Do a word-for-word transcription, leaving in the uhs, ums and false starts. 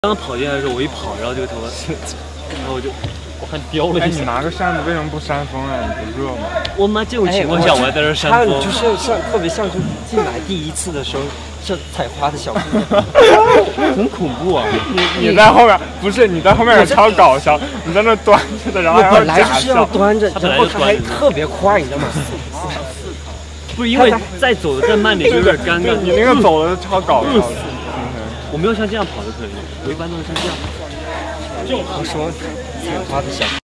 刚跑进来的时候，我一跑，然后这个头发，然后我就我还飙了一下。 哎，你拿个扇子为什么不扇风啊？你不热吗？ 我妈这种情况下，我还在这扇风。 他就是像特别像是进来第一次的时候，像采花的小姑娘， 很恐怖啊！ 你你在后面不是你在后面也超搞笑，你在那端着的，然后还要本来就是要端着，然后他还特别快，你知道吗？ 不是因为再走的再慢点就有点尴尬。 你那个走的超搞笑的。 我没有像这样跑就可以，我一般都是像这样。 我说采花的小。